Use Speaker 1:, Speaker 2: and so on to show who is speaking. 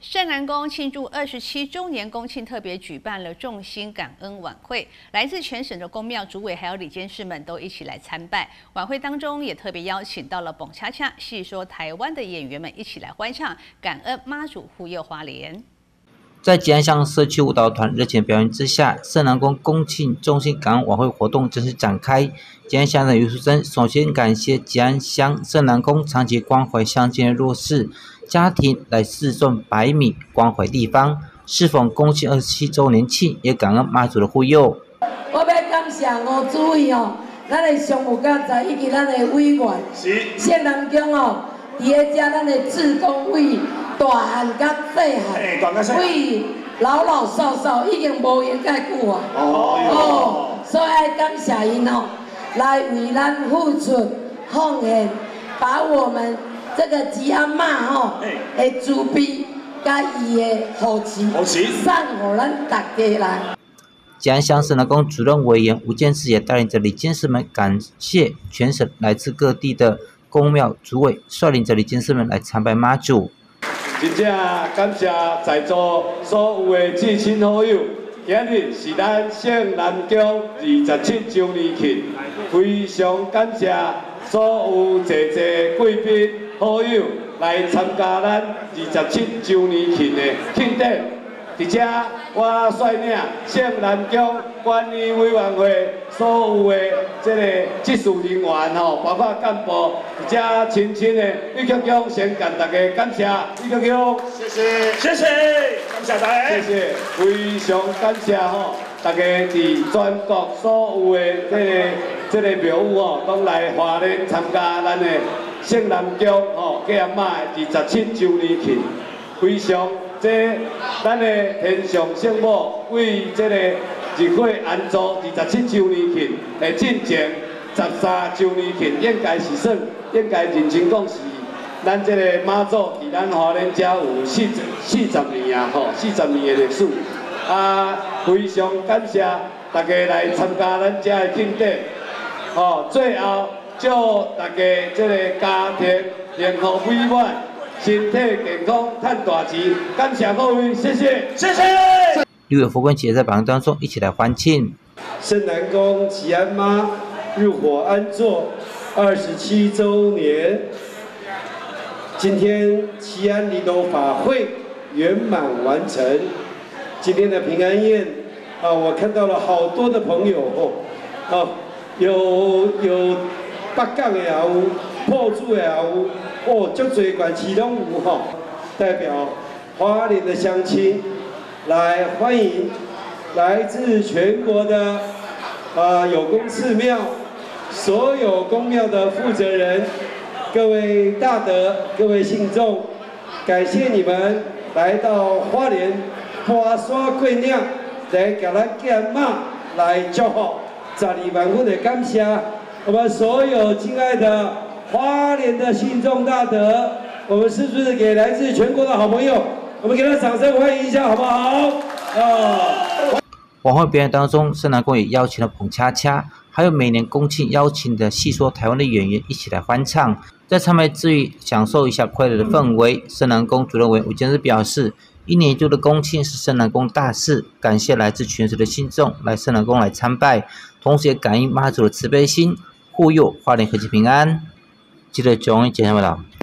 Speaker 1: 圣南宫庆祝27周年公庆，特别举办了众星感恩晚会，来自全省的宫庙主委还有理监事们都一起来参拜。晚会当中也特别邀请到了蹦恰恰、戏说台湾的演员们一起来欢唱，感恩妈祖护佑花莲。
Speaker 2: 在吉安乡社区舞蹈团热情表演之下，圣南宫公庆众星感恩晚会活动正式展开。吉安乡的余淑珍首先感谢吉安乡圣南宫长期关怀乡间的弱势家庭，来自送白米关怀地方。适逢公庆27周年庆，也感恩妈祖的护佑。
Speaker 3: 我要感谢吴主委哦，咱的商务甲在以及咱的委员，圣南宫哦，伫个遮咱的志工委。大汉甲细汉，为老老少少已经无闲介久啊。所以爱感谢因哦，来为咱付出奉献，把我们这个吉安妈吼的慈悲甲伊的福气送予咱大家来。
Speaker 2: 吉安乡圣南宫主任委员吴建志也带领着理监事们感谢全省来自各地的宫庙主委，率领着理监事们来参拜妈祖。
Speaker 4: 真正感谢在座所有的至亲好友，今日是咱圣南宫27周年庆，非常感谢所有济贵宾好友来参加咱27周年庆的庆典。伫遮，我率领圣南宫管理委员会所有的技术人员吼，包括干部，伫遮亲亲的李局长先跟大家感谢，李局长，谢谢，感谢大家，谢谢，非常感谢吼，大家伫全国所有的庙宇吼，拢来花莲参加咱的圣南宫吼吉安妈的27周年庆，非常。咱的天上圣母为日会安坐27周年庆的进前13周年庆，应该是算，应该认真讲是咱妈祖伫咱花莲遮有40年啊，吼，40年的历史。非常感谢大家来参加咱遮的庆典。最后祝大家家庭幸福美满。身体健康，赚大钱，感谢各位，谢谢，谢谢。
Speaker 2: 立委佛光姐在榜当中一起来欢庆。
Speaker 5: 圣南宫吉安妈入伙安坐27周年，今天吉安离斗法会圆满完成。今天的平安宴我看到了好多的朋友有北港的也有，埔子的也有。足侪县市拢有吼，代表花莲的乡亲来欢迎来自全国的有功寺庙所有宫庙的负责人，各位大德，各位信众，感谢你们来到花莲花山过岭来给咱吉安妈来祝福，12万分的感谢我们所有敬爱的。花莲的信众大德，我们是不是给来自全国的好朋友？我们给他掌声欢迎一下，好不好？
Speaker 2: 晚会表演当中，圣南宫也邀请了蹦恰恰，还有每年公庆邀请的戏说台湾的演员一起来欢唱。在参拜之余，享受一下快乐的氛围。圣南宫主任委吴建志表示，一年一度的公庆是圣南宫大事，感谢来自全省的信众来圣南宫来参拜，同时也感应妈祖的慈悲心，护佑花莲和气平安。记得注意检查报道。